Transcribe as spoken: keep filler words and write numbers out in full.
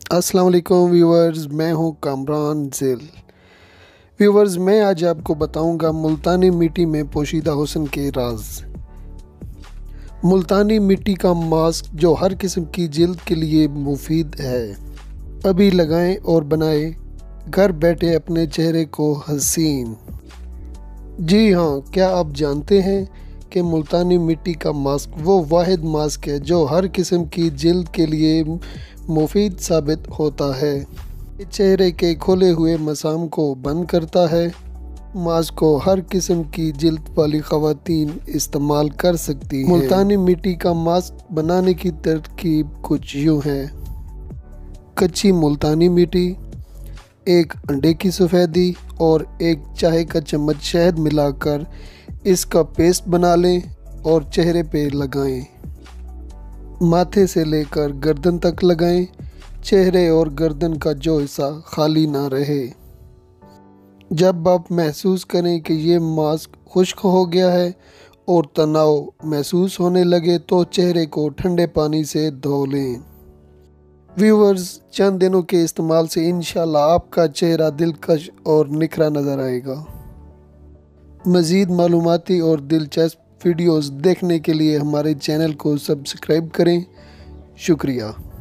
अस्सलाम वालेकुम व्यूवर्स, मैं हूं कामरान जिल। व्यूवर्स, मैं आज आपको बताऊंगा मुल्तानी मिट्टी में पोशीदा हुस्न के राज। मुल्तानी मिट्टी का मास्क जो हर किस्म की जिल्द के लिए मुफीद है, अभी लगाएं और बनाएं घर बैठे अपने चेहरे को हसीन। जी हाँ, क्या आप जानते हैं कि मुल्तानी मिट्टी का मास्क वो वाहिद मास्क है जो हर किस्म की जिल्द के लिए मुफीद साबित होता है। ये चेहरे के खोले हुए मसाम को बंद करता है। मास्क को हर किस्म की जिल्द वाली ख़वातीन इस्तेमाल कर सकती हैं। मुल्तानी मिट्टी का मास्क बनाने की तरकीब कुछ यूँ है। कच्ची मुल्तानी मिट्टी, एक अंडे की सफ़ेदी और एक चाय का चम्मच शहद मिलाकर इसका पेस्ट बना लें और चेहरे पे लगाएं। माथे से लेकर गर्दन तक लगाएं। चेहरे और गर्दन का जो हिस्सा खाली ना रहे। जब आप महसूस करें कि ये मास्क खुश्क हो गया है और तनाव महसूस होने लगे तो चेहरे को ठंडे पानी से धो लें। व्यूवर्स, चंद दिनों के इस्तेमाल से इंशाल्लाह आपका चेहरा दिलकश और निखरा नज़र आएगा। मज़ीद मालूमाती और दिलचस्प वीडियोस देखने के लिए हमारे चैनल को सब्सक्राइब करें। शुक्रिया।